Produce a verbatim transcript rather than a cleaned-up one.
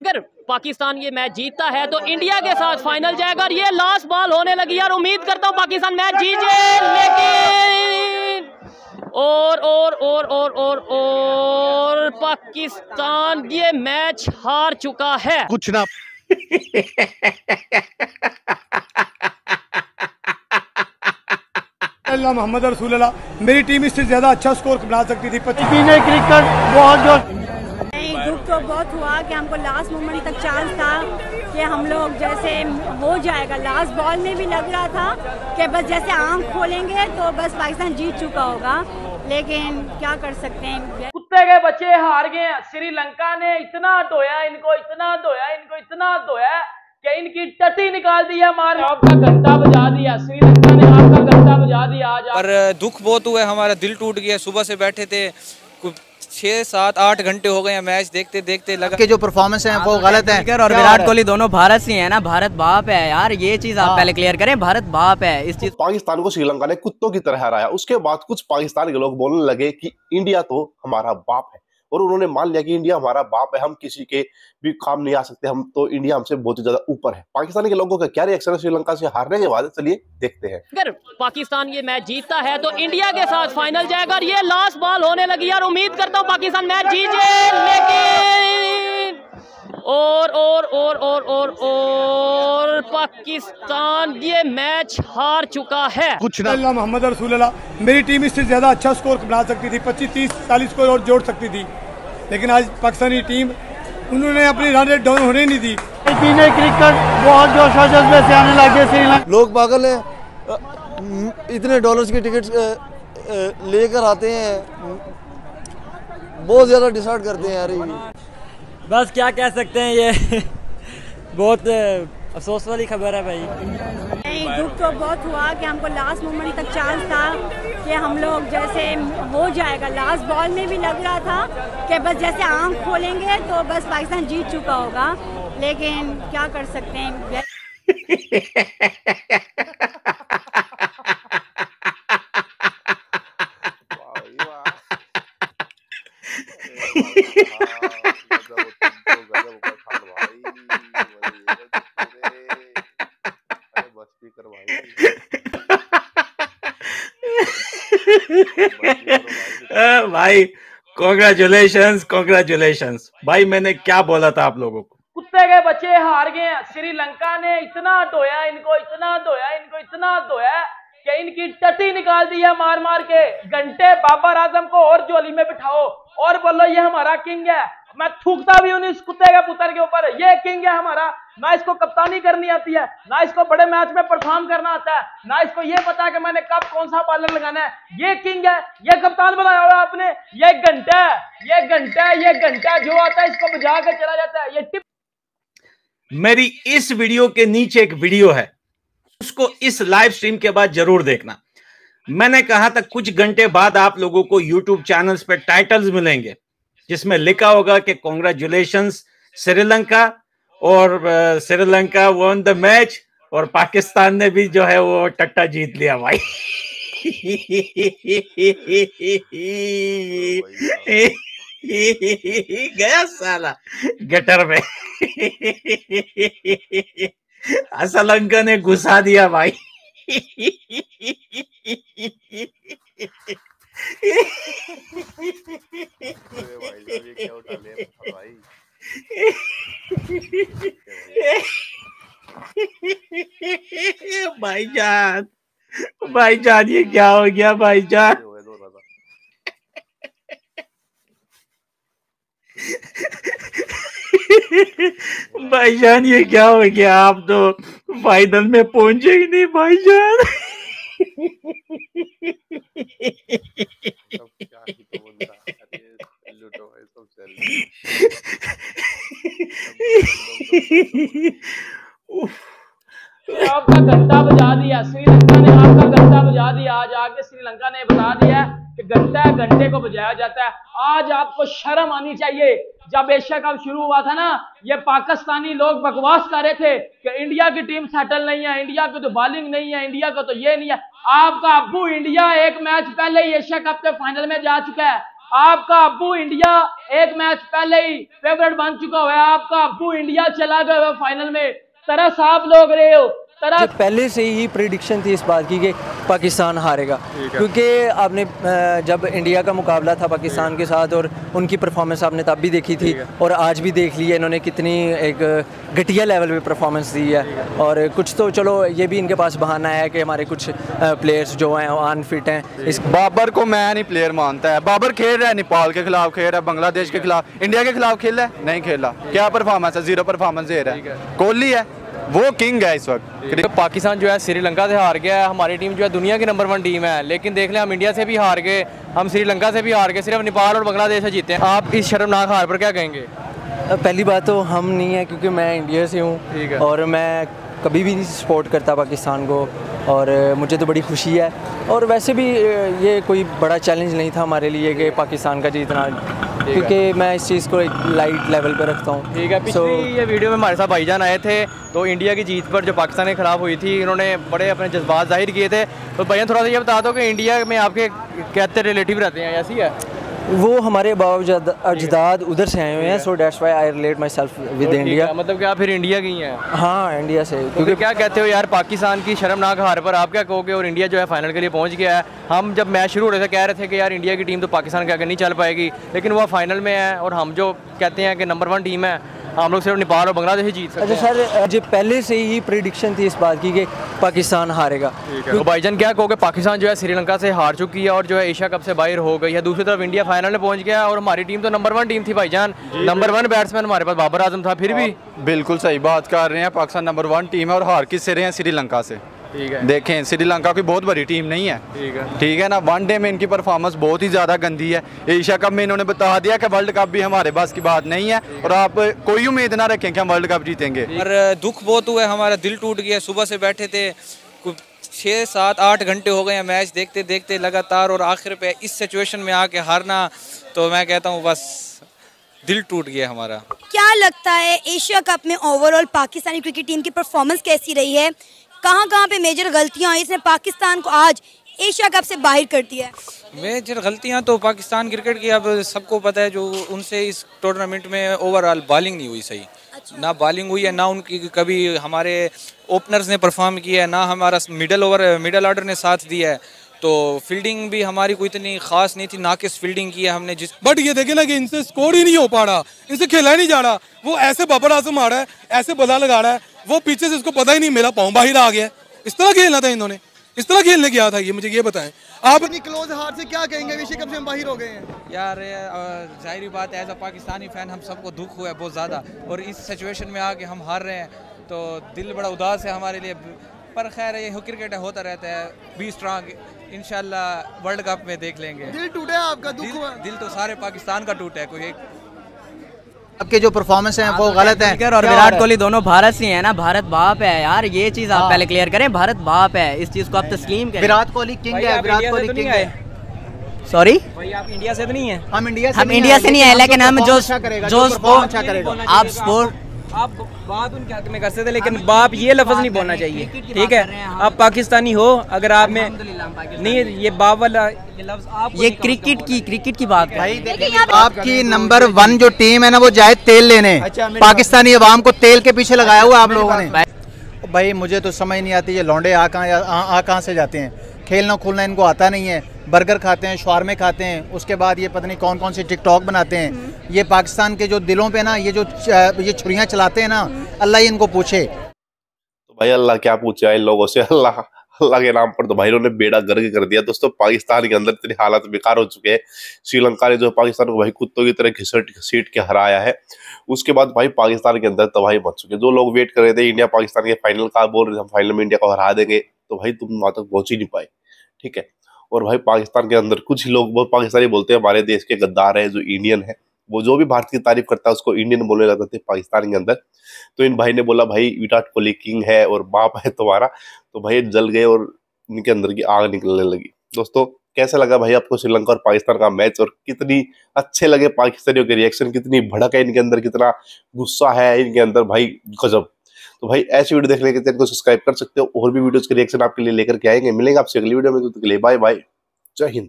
अगर पाकिस्तान ये मैच जीतता है तो इंडिया के साथ फाइनल जाएगा और ये लास्ट बॉल होने लगी है और उम्मीद करता हूं पाकिस्तान मैच जीत जाए, लेकिन और और और और और और पाकिस्तान ये मैच हार चुका है। कुछ ना अल्लाह मोहम्मद रसूलुल्लाह, मेरी टीम इससे ज्यादा अच्छा स्कोर बना सकती थी। क्रिकेट बहुत जो दुख तो बहुत हुआ कि हमको लास्ट मोमेंट तक चांस था कि हम लोग जैसे हो जाएगा, लास्ट बॉल में भी लग रहा था कि बस जैसे आंख खोलेंगे तो बस पाकिस्तान जीत चुका होगा, लेकिन क्या कर सकते हैं। कुत्ते के बच्चे हार गए। श्रीलंका ने इतना धोया इनको, इतना धोया इनको, इतना धोया कि इनकी टटी निकाल दिया, मार आपका घंटा बजा दिया। श्रीलंका ने आपका घंटा बजा दिया आज। पर दुख बहुत हुआ, हमारा दिल टूट गया। सुबह से बैठे थे, छह सात आठ घंटे हो गए मैच देखते देखते, लगा के जो परफॉर्मेंस है वो गलत है। और विराट कोहली दोनों भारत से है ना, भारत बाप है यार, ये चीज आप पहले क्लियर करें, भारत बाप है। इस चीज पाकिस्तान को श्रीलंका ने कुत्तों की तरह हराया। उसके बाद कुछ पाकिस्तान के लोग बोलने लगे कि इंडिया तो हमारा बाप है, और उन्होंने मान लिया कि इंडिया हमारा बाप है, हम किसी के भी काम नहीं आ सकते, हम तो इंडिया हमसे बहुत ज्यादा ऊपर है। पाकिस्तानी के लोगों का क्या रिएक्शन है श्रीलंका से हारने के बाद, चलिए देखते हैं। अगर पाकिस्तान ये मैच जीतता है तो इंडिया के साथ फाइनल जाएगा और ये लास्ट बॉल होने लगी है और उम्मीद करता हूं पाकिस्तान मैच जीत जाए, लेकिन और और और और और और पाकिस्तान ये मैच हार चुका है। कुछ ना अल्लाह मोहम्मद रसूलुल्लाह, मेरी टीम इससे ज्यादा अच्छा स्कोर बना सकती थी, पच्चीस तीस चालीस स्कोर और जोड़ सकती थी, लेकिन आज पाकिस्तानी टीम उन्होंने अपनी रन रेट डाउन होने नहीं दी। क्रिकेट बहुत जोश जज्बे से आने लगे श्रीलंका। लोग पागल हैं, इतने डॉलर्स की टिकट लेकर आते हैं, बहुत ज्यादा डिसाइड करते हैं यार। बस क्या कह सकते हैं, ये बहुत अफसोस वाली खबर है भाई। नहीं, दुख तो बहुत हुआ कि हमको लास्ट मोमेंट तक चांस था कि हम लोग जैसे हो जाएगा, लास्ट बॉल में भी लग रहा था कि बस जैसे आंख खोलेंगे तो बस पाकिस्तान जीत चुका होगा, लेकिन क्या कर सकते हैं। भाई कॉन्ग्रेचुलेशंस कॉन्ग्रेचुलेशंस भाई, मैंने क्या बोला था आप लोगों को। कुत्ते के बच्चे हार गए। श्रीलंका ने इतना धोया इनको, इतना धोया इनको, इतना धोया कि इनकी टटी निकाल दी है मार मार के। घंटे बाबर आजम को और झोली में बिठाओ और बोलो ये हमारा किंग है। मैं थूकता भी हूं इस कुत्ते के पुत्र के ऊपर, ये किंग है हमारा। ना इसको कप्तानी करनी आती है, ना इसको बड़े मैच में परफॉर्म करना आता है, ना इसको ये पता है कि मैंने कब कौन सा बॉलर लगाना है। ये किंग है, ये कप्तान बनाया हुआ आपने। ये घंटा है, ये घंटा है, ये घंटा जो आता है इसको बजा कर चला जाता है। ये टिप मेरी इस वीडियो के नीचे एक वीडियो है, उसको इस लाइव स्ट्रीम के बाद जरूर देखना। मैंने कहा था कुछ घंटे बाद आप लोगों को यूट्यूब चैनल्स पे टाइटल्स मिलेंगे जिसमें लिखा होगा कि कॉन्ग्रेचुलेशंस श्रीलंका, और श्रीलंका वन द मैच, और पाकिस्तान ने भी जो है वो टट्टा जीत लिया भाई। गया साला गटर में। श्रीलंका ने घुसा दिया भाई। भाईजान भाईजान ये क्या हो गया भाईजान। भाईजान ये क्या हो गया, आप तो फाइनल में पहुंचे ही नहीं भाईजान। आपका घंटा बजा दिया, श्रीलंका ने आपका घंटा बजा दिया। आज आके श्रीलंका ने बता दिया कि घंटा घंटे को बजाया जाता है। आज आपको शर्म आनी चाहिए। जब एशिया कप शुरू हुआ था ना, ये पाकिस्तानी लोग बकवास कर रहे थे कि इंडिया की टीम सेटल नहीं है, इंडिया की तो बॉलिंग नहीं है, इंडिया को तो ये नहीं है। आपका अब्बू इंडिया एक मैच पहले ही एशिया कप के फाइनल में जा चुका है। आपका अब्बू इंडिया एक मैच पहले ही फेवरेट बन चुका हुआ है, आपका अब्बू इंडिया चला गया फाइनल में, तरस आप लोग रहे हो। पहले से ही प्रेडिक्शन थी इस बात की कि पाकिस्तान हारेगा, क्योंकि आपने जब इंडिया का मुकाबला था पाकिस्तान के साथ और उनकी परफॉर्मेंस आपने तब भी देखी थी और आज भी देख ली है इन्होंने कितनी एक घटिया लेवल पे परफॉर्मेंस दी है। और कुछ तो चलो ये भी इनके पास बहाना है कि हमारे कुछ प्लेयर्स जो हैं अनफिट हैं। इस बाबर को मैं नहीं प्लेयर मानता है। बाबर खेल रहा है, नेपाल के खिलाफ खेल रहा है, बांग्लादेश के खिलाफ, इंडिया के खिलाफ खेल रहा है, नहीं खेला। क्या परफॉर्मेंस है? जीरो परफॉर्मेंस दे रहा है। कोहली है, वो किंग है इस वक्त। तो पाकिस्तान जो है श्रीलंका से हार गया है, हमारी टीम जो है दुनिया की नंबर वन टीम है, लेकिन देख लें हम इंडिया से भी हार गए, हम श्रीलंका से भी हार गए, सिर्फ नेपाल और बांग्लादेश से जीते हैं। आप इस शर्मनाक हार पर क्या कहेंगे? पहली बात तो हम नहीं है, क्योंकि मैं इंडिया से हूँ और मैं कभी भी नहीं सपोर्ट करता पाकिस्तान को और मुझे तो बड़ी खुशी है। और वैसे भी ये कोई बड़ा चैलेंज नहीं था हमारे लिए कि पाकिस्तान का जीतना, क्योंकि मैं इस चीज़ को एक लाइट लेवल पर रखता हूँ। ठीक है, पिछली so, ये वीडियो में हमारे साथ भाईजान आए थे, तो इंडिया की जीत पर जो पाकिस्तान के खिलाफ हुई थी, इन्होंने बड़े अपने जज्बात जाहिर किए थे। तो भाईजान थोड़ा सा ये बता दो कि इंडिया में आपके कहते रिलेटिव रहते हैं, ऐसी है? वो हमारे बाप अजदाद उधर से आए हुए हैं, so that's why I relate myself with India. मतलब कि आप फिर इंडिया की हैं? हाँ, इंडिया से। क्योंकि क्या कहते हो यार, पाकिस्तान की शर्मनाक हार पर आप क्या कहोगे? और इंडिया जो है फाइनल के लिए पहुंच गया है। हम जब मैच शुरू हो रहे थे कह रहे थे कि यार इंडिया की टीम तो पाकिस्तान के आगे नहीं चल पाएगी, लेकिन वो फाइनल में है और हम जो कहते हैं कि नंबर वन टीम है, हम लोग सिर्फ नेपाल और बांग्लादेश ही जीत सकते हैं। अच्छा सर, मुझे पहले से ही प्रेडिक्शन थी इस बात की कि पाकिस्तान हारेगा। तो भाईजान क्या कहोगे, पाकिस्तान जो है श्रीलंका से हार चुकी है और जो है एशिया कप से बाहर हो गई है, दूसरी तरफ इंडिया फाइनल में पहुंच गया और हमारी टीम तो नंबर वन टीम थी भाईजान, नंबर वन बैट्समैन हमारे पास बाबर आजम था, फिर भी बिल्कुल सही बात कर रहे हैं। पाकिस्तान नंबर वन टीम है और हार किससे रहे हैं? श्रीलंका से। ठीक है, देखें श्रीलंका की बहुत बड़ी टीम नहीं है। ठीक है, ठीक है ना। वनडे में इनकी परफॉर्मेंस बहुत ही ज़्यादा गंदी है। एशिया कप में इन्होंने बता दिया कि वर्ल्ड कप भी हमारे पास की बात नहीं है और आप कोई उम्मीद ना रखें कि हम वर्ल्ड कप जीतेंगे। और दुख बहुत हुआ है, हमारा दिल टूट गया। सुबह से बैठे थे, छः सात आठ घंटे हो गए हैं मैच देखते देखते लगातार, और आखिर पे इस सिचुएशन में आके हारना, तो मैं कहता हूँ बस दिल टूट गया हमारा। क्या लगता है एशिया कप में ओवरऑल पाकिस्तानी क्रिकेट टीम की परफॉर्मेंस कैसी रही है? कहाँ कहाँ पे मेजर गलतियाँ हुई इसने पाकिस्तान को आज एशिया कप से बाहर कर दिया है? मेजर गलतियाँ तो पाकिस्तान क्रिकेट की अब सबको पता है, जो उनसे इस टूर्नामेंट में ओवरऑल बॉलिंग नहीं हुई सही। अच्छा। ना बॉलिंग हुई है, ना उनकी कभी हमारे ओपनर्स ने परफॉर्म किया है, ना हमारा मिडल ओवर मिडल ऑर्डर ने साथ दिया है। तो फील्डिंग भी हमारी कोई इतनी खास नहीं थी, नाकिस फील्डिंग की है हमने जिस बट ये देखे ना कि इनसे स्कोर ही नहीं हो पा रहा, इनसे खेला ही नहीं जा रहा। वो ऐसे बाबर आजम आ रहा है, ऐसे बल्ला लगा रहा है, वो पीछे से इसको पता ही नहीं, मेरा पाँव बाहर आ गया। इस तरह खेलना था इन्होंने, इस तरह खेलने गया था ये, मुझे ये बताएं आप। अपनी क्लोज हार से क्या कहेंगे? एशिया कप से हम बाहर हो गए हैं यार। जाहिर बात है, एज अ पाकिस्तानी फैन हम सबको दुख हुआ है बहुत ज़्यादा, और इस सिचुएशन में आके हम हार रहे हैं तो दिल बड़ा उदास है हमारे लिए। पर खैर ये क्रिकेट है, होता रहता है। बी स्ट्रांग, इंशाल्लाह वर्ल्ड कप में देख लेंगे। दिल टूटा है आपका? दुख हुआ? दिल तो सारे पाकिस्तान का टूटा है। कोई एक आपके जो परफॉर्मेंस है वो गलत है, और विराट कोहली दोनों भारत से हैं ना, भारत बाप है यार, ये चीज आप पहले क्लियर करें, भारत बाप है, इस चीज को आप तस्लीम करें। विराट कोहली किंग है, विराट कोहली किंग है। सॉरी भाई, आप इंडिया से तो नहीं है? हम इंडिया से हम इंडिया से नहीं है, लेकिन हम जो जो स्पोर्ट आप स्पोर्ट आप बात उनके हक में कर सकते, लेकिन बाप ये लफ्ज नहीं बोलना चाहिए। ठीक है, आप पाकिस्तानी हो, अगर आप में नहीं ये बाप वाला लफ्ज आप, ये क्रिकेट की क्रिकेट की बात भाई। आपकी नंबर वन जो टीम है ना, वो जाए तेल लेने, पाकिस्तानी अवाम को तेल के पीछे लगाया हुआ आप लोगों ने। भाई मुझे तो समझ नहीं आती, ये लौंडे आ कहाँ आ कहाँ से जाते हैं? खेलना खुलना इनको आता नहीं है, बर्गर खाते हैं, शवारमे खाते हैं, उसके बाद ये पता नहीं कौन कौन से टिकटॉक बनाते हैं। ये पाकिस्तान के जो दिलों पे ना ये जो ये छुरियां चलाते हैं ना, अल्लाह ही इनको पूछे। तो भाई अल्लाह क्या पूछा इन लोगों से? अल्लाह अल्लाह के नाम पर तो भाई उन्होंने बेड़ा गर्क कर दिया। दोस्तों पाकिस्तान के अंदर इतने हालात बेकार हो चुके हैं। श्रीलंका ने जो पाकिस्तान को भाई कुत्तों की तरह घिसट घसीट के हराया है, उसके बाद भाई पाकिस्तान के अंदर तबाही मच चुकी है। जो लोग वेट कर रहे थे इंडिया पाकिस्तान के फाइनल का, बोल रहे थे हम फाइनल में इंडिया को हरा देंगे, तो भाई तुम वहां तक पहुंच ही नहीं पाए। ठीक है, और भाई पाकिस्तान के अंदर कुछ लोग बहुत पाकिस्तानी बोलते हैं हमारे देश के गद्दार है, जो इंडियन है, वो जो भी भारत की तारीफ करता है उसको इंडियन बोलने लगते थे पाकिस्तान के अंदर। तो इन भाई ने बोला भाई विराट कोहली किंग है और बाप है तुम्हारा, तो भाई जल गए और इनके अंदर की आग निकलने लगी। दोस्तों कैसा लगा भाई आपको श्रीलंका और पाकिस्तान का मैच, और कितनी अच्छे लगे पाकिस्तानियों के रिएक्शन, कितनी भड़क है इनके अंदर, कितना गुस्सा है इनके अंदर, भाई गजब। तो भाई ऐसी वीडियो देखने के चैनल को सब्सक्राइब कर सकते हो, और भी वीडियोस के रिएक्शन आपके लिए लेकर के आएंगे। मिलेंगे आपसे अगली वीडियो में, तो तक के लिए बाय बाय, जय हिंद।